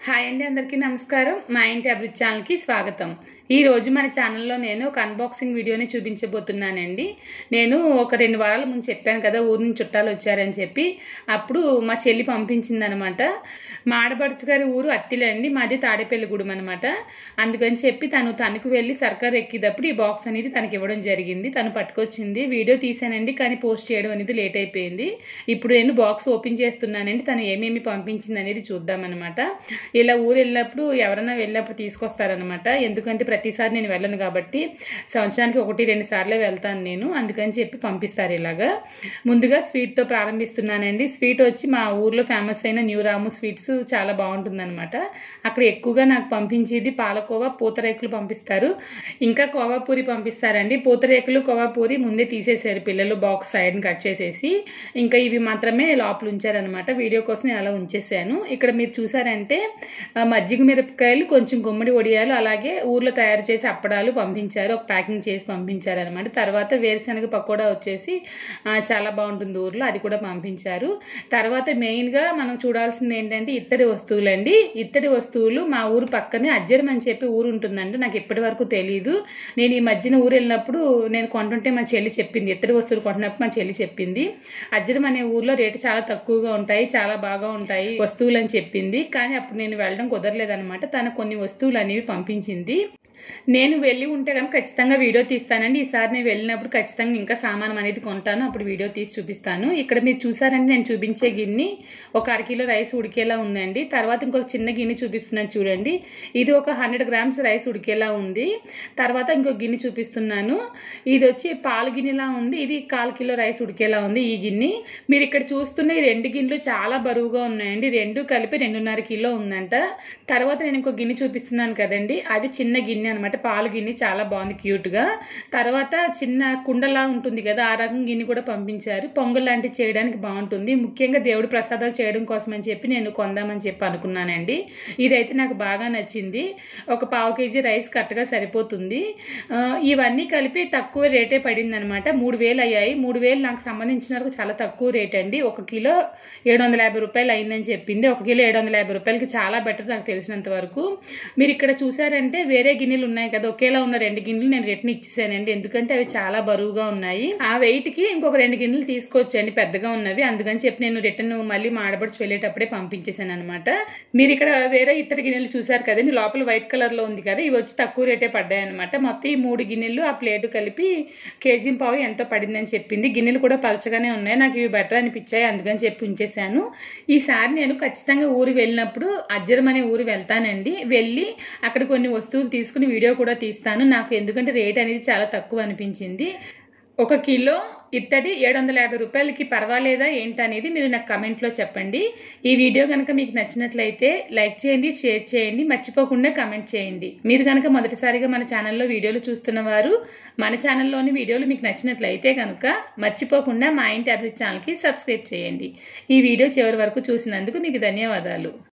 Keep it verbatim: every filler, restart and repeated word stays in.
Hi అండి, అందరికీ నమస్కారం. మా ఇంటి అభిరుచి ఛానల్కి స్వాగతం. ఈ రోజు మన ఛానల్లో నేను ఒక అన్బాక్సింగ్ వీడియోని చూపించబోతున్నానండి. నేను ఒక రెండు వారాల ముందు చెప్పాను కదా, ఊరు నుంచి చుట్టాలు వచ్చారని చెప్పి. అప్పుడు మా చెల్లి పంపించిందనమాట. మా ఆడపడుచు గారి ఊరు అత్తిలే అండి, మాది తాడేపల్లిగూడెం అనమాట. అందుకని చెప్పి తను తణుకు వెళ్ళి సర్కార్ ఎక్కేటప్పుడు ఈ బాక్స్ అనేది తనకి ఇవ్వడం జరిగింది. తను పట్టుకొచ్చింది. వీడియో తీసానండి, కానీ పోస్ట్ చేయడం అనేది లేట్ అయిపోయింది. ఇప్పుడు నేను బాక్స్ ఓపెన్ చేస్తున్నానండి. తను ఏమేమి పంపించింది అనేది చూద్దామన్నమాట. ఇలా ఊరు వెళ్ళినప్పుడు ఎవరైనా వెళ్ళినప్పుడు తీసుకొస్తారనమాట. ఎందుకంటే ప్రతిసారి నేను వెళ్ళను కాబట్టి, సంవత్సరానికి ఒకటి రెండు సార్లే వెళ్తాను నేను. అందుకని చెప్పి పంపిస్తారు ఇలాగా. ముందుగా స్వీట్తో ప్రారంభిస్తున్నానండి. స్వీట్ వచ్చి మా ఊర్లో ఫేమస్ అయిన న్యూ రాము స్వీట్స్ చాలా బాగుంటుందన్నమాట. అక్కడ ఎక్కువగా నాకు పంపించేది పాలకోవా, పూతరేకులు పంపిస్తారు. ఇంకా కోవాపూరి పంపిస్తారండి. పూతరేకులు కోవాపూరి ముందే తీసేసారు పిల్లలు, బాక్స్ సైడ్ని కట్ చేసేసి. ఇంకా ఇవి మాత్రమే లోపల ఉంచారనమాట. వీడియో కోసం నేను అలా ఉంచేసాను. ఇక్కడ మీరు చూసారంటే మజ్జిగ మిరపకాయలు, కొంచెం గుమ్మడి వడియాలు, అలాగే ఊర్లో తయారు చేసి అప్పడాలు పంపించారు. ఒక ప్యాకింగ్ చేసి పంపించారు అనమాట. తర్వాత వేరుశనగ పకోడా వచ్చేసి చాలా బాగుంటుంది ఊర్లో, అది కూడా పంపించారు. తర్వాత మెయిన్గా మనం చూడాల్సింది ఏంటంటే ఇత్తడి వస్తువులండి. ఇత్తడి వస్తువులు మా ఊరు పక్కనే అజ్జరం అని చెప్పి ఊరు ఉంటుందండి. నాకు ఇప్పటి వరకు తెలియదు. నేను ఈ మధ్యన ఊరు వెళ్ళినప్పుడు నేను కొంటుంటే మా చెల్లి చెప్పింది, ఇత్తడి వస్తువులు కొంటున్నప్పుడు మా చెల్లి చెప్పింది అజ్జరం అనే ఊర్లో రేటు చాలా తక్కువగా ఉంటాయి, చాలా బాగా ఉంటాయి వస్తువులు అని చెప్పింది. కానీ అప్పుడు నేను వెళ్ళడం కుదరలేదనమాట. తను కొన్ని వస్తువులు అనేవి పంపించింది. నేను వెళ్ళి ఉంటే కనుక ఖచ్చితంగా వీడియో తీస్తానండి. ఈసారి నేను వెళ్ళినప్పుడు ఖచ్చితంగా ఇంకా సామానం అనేది కొంటాను, అప్పుడు వీడియో తీసి చూపిస్తాను. ఇక్కడ మీరు చూసారంటే నేను చూపించే గిన్నె ఒక అరకిలో రైస్ ఉడికేలా ఉందండి. తర్వాత ఇంకొక చిన్న గిన్నె చూపిస్తున్నాను చూడండి. ఇది ఒక హండ్రెడ్ గ్రామ్స్ రైస్ ఉడికేలా ఉంది. తర్వాత ఇంకొక గిన్నె చూపిస్తున్నాను. ఇది వచ్చి పాలు గిన్నెలా ఉంది. ఇది కాల్ కిలో రైస్ ఉడికేలా ఉంది ఈ గిన్నె. మీరు ఇక్కడ చూస్తున్న ఈ రెండు గిన్నెలు చాలా బరువుగా ఉన్నాయండి. రెండు కలిపి రెండున్నర కిలో ఉందంట. తర్వాత నేను ఇంకొక గిన్నె చూపిస్తున్నాను కదండి, అది చిన్న గిన్నె అనమాట. పాలు గిన్నె చాలా బాగుంది, క్యూట్గా. తర్వాత చిన్న కుండలా ఉంటుంది కదా, ఆ రకం గిన్నె కూడా పంపించారు. పొంగల్ లాంటివి చేయడానికి బాగుంటుంది. ముఖ్యంగా దేవుడి ప్రసాదాలు చేయడం కోసం అని చెప్పి నేను కొందామని చెప్పి అనుకున్నానండి. ఇదైతే నాకు బాగా నచ్చింది. ఒక పావు కేజీ రైస్ కరెక్ట్గా సరిపోతుంది. ఇవన్నీ కలిపి తక్కువ రేటే పడింది అనమాట. మూడు వేలు అయ్యాయి. మూడు వేలు నాకు సంబంధించిన వరకు చాలా తక్కువ రేట్ అండి. ఒక కిలో ఏడు వందల యాభై రూపాయలు అయిందని చెప్పింది. ఒక కిలో ఏడు వందల యాభై రూపాయలకి చాలా బెటర్ నాకు తెలిసినంత వరకు. మీరు ఇక్కడ చూసారంటే వేరే గిన్నెలు ఉన్నాయి కదా, ఒకేలా ఉన్న రెండు గిన్నెలు నేను రిటర్న్ ఇచ్చేసానండి. ఎందుకంటే అవి చాలా బరువుగా ఉన్నాయి. ఆ వెయిట్ కి ఇంకొక రెండు గిన్నెలు తీసుకొచ్చండి, పెద్దగా ఉన్నవి. అందుకని చెప్పి నేను రిటర్న్ మళ్ళీ మాడబడుచు వెళ్ళేటప్పుడే పంపించేసాను అనమాట. మీరు ఇక్కడ వేరే ఇత్తడి గిన్నెలు చూసారు కదండి, లోపల వైట్ కలర్ లో ఉంది కదా, ఇవి వచ్చి తక్కువ రేటే పడ్డాయి అనమాట. మొత్తం ఈ మూడు గిన్నెలు ఆ ప్లేటు కలిపి కేజీ పావు ఎంతో పడిందని చెప్పింది. గిన్నెలు కూడా పలచగానే ఉన్నాయి. నాకు ఇవి బెటర్ అనిపించాయి, అందుకని చెప్పి ఉంచేసాను. ఈసారి నేను ఖచ్చితంగా ఊరు వెళ్ళినప్పుడు అజ్జరం అనే ఊరు వెళ్తానండి. వెళ్ళి అక్కడ కొన్ని వస్తువులు తీసుకుని వీడియో కూడా తీస్తాను. నాకు ఎందుకంటే రేట్ అనేది చాలా తక్కువ అనిపించింది. ఒక కిలో ఇత్తడి ఏడు వందల యాభై రూపాయలకి పర్వాలేదా ఏంటనేది మీరు నాకు కమెంట్లో చెప్పండి. ఈ వీడియో కనుక మీకు నచ్చినట్లయితే లైక్ చేయండి, షేర్ చేయండి, మర్చిపోకుండా కమెంట్ చేయండి. మీరు కనుక మొదటిసారిగా మన ఛానల్లో వీడియోలు చూస్తున్న వారు, మన ఛానల్లోని వీడియోలు మీకు నచ్చినట్లయితే కనుక మర్చిపోకుండా మా ఇంటి అభిరుచి ఛానల్కి సబ్స్క్రైబ్ చేయండి. ఈ వీడియో చివరి వరకు చూసినందుకు మీకు ధన్యవాదాలు.